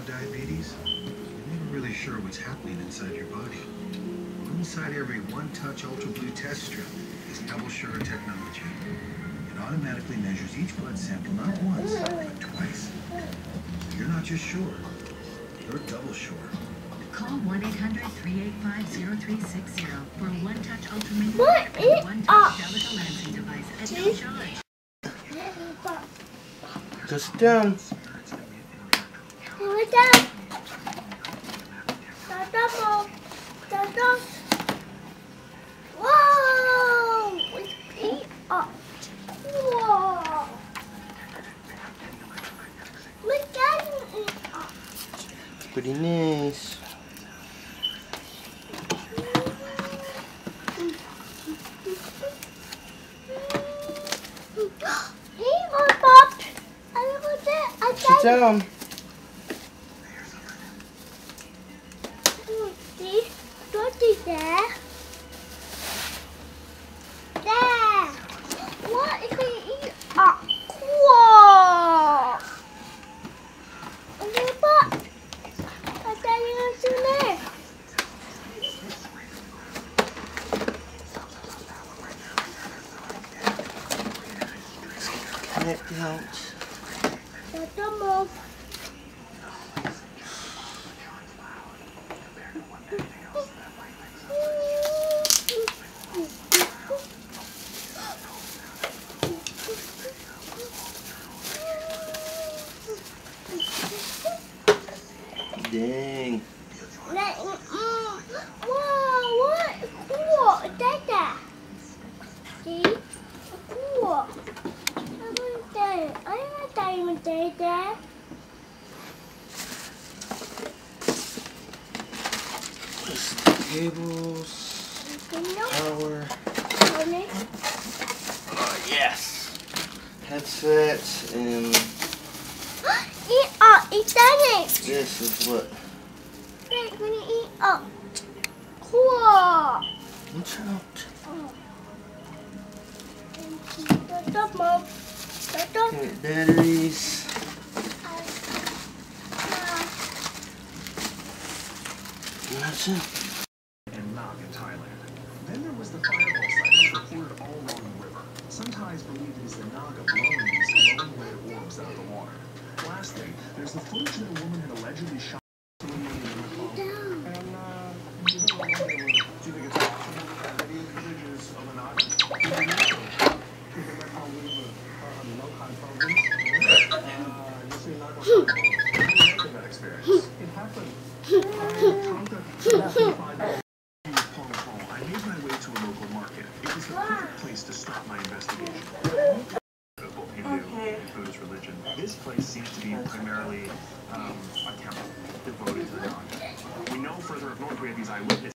diabetes? You're never really sure what's happening inside your body. Inside every one-touch Ultra Blue test strip is Double Sure technology. It automatically measures each blood sample not once, but twice. So you're not just sure, you're double sure. Call 1-800-385-0360 for a one-touch ultrasound What and is one-touch Delica lancing device at no charge. Go sit down. Whoa! Let's eat up. Whoa! Look at it. Pretty nice. Hey, my pop. I Sit down. See? What is there? There. What is it? Eat up. Cool. Okay, pop. What's that you going to do there? Can it out? That's the move. Dang. Wow, what? Cool. That. See? Cool. I want diamond that. Cables. No. Power. Honey. Yes. Headset and Eat up. Eat that. this is what? We're gonna eat up. Cool. Watch out. That's the mom. That's the. Okay, batteries. And that's it. And Nag in Thailand. Then there was the fireball sighting reported all along the river. Some Thais believe it is the Naga blowing these glowing red orbs out of the water. Lastly, there's the footage that a woman had allegedly shot illuminated in the phone. And, do you think it's possible that any images of a Naga? You see Naga fireball. That experience. It happened. I made my way to a local market. It was the perfect place to start my investigation. Hindu, Buddhist religion. This place seems to be primarily a temple devoted to the Naga. We know further up north we have these eyewitnesses.